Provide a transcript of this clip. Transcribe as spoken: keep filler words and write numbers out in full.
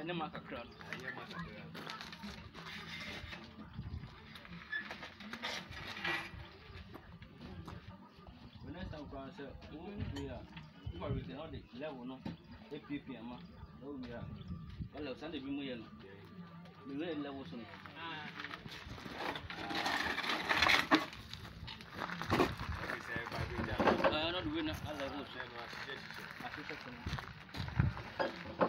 ne makakra aye makakra when I stand for answer who we are who are within all the level no A P P ama no we are well Sunday bi mu ye no me we level so ah I not win a level so I